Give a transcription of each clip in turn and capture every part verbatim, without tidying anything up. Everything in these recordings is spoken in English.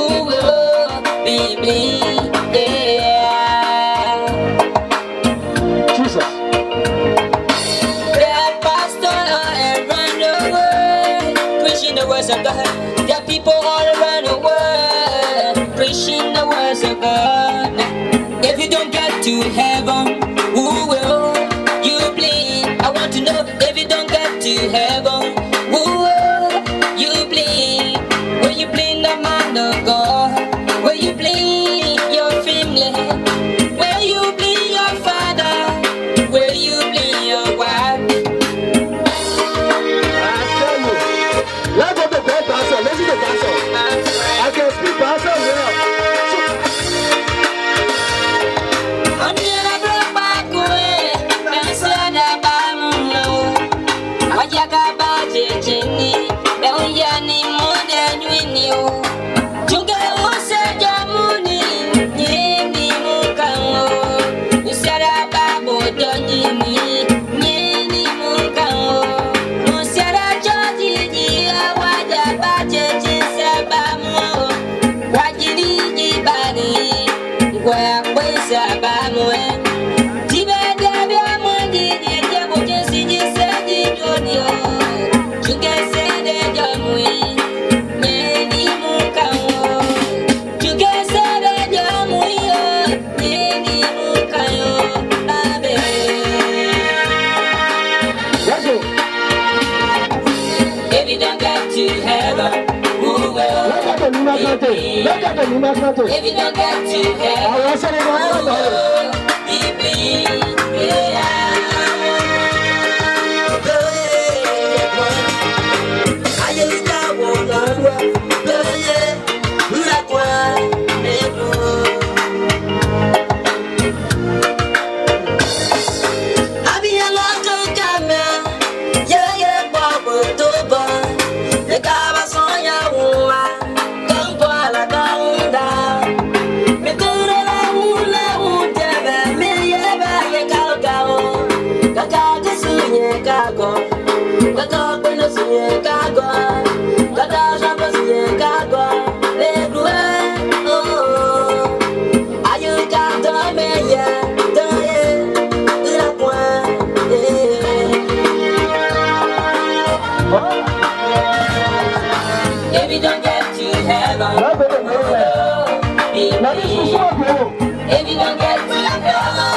who will be bleed, yeah. Jesus. There are pastors all around the world preaching the words of God. There are people all around the world preaching the words of God. If you don't get to heaven, who will you bleed? I want to know if you don't get to heaven, who will you bleed? Will you bleed the man of God? Will you bleed your family? Will you bleed your father? Will you bleed your wife? I tell you, let go the bad pastor, listen to the pastor. I can speak pastor well. If you don't get to heaven, be bleed, yeah. If you don't get to heaven, if you don't get to heaven,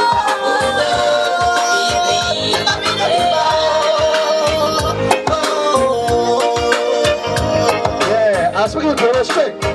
yeah, I'm speaking to respect.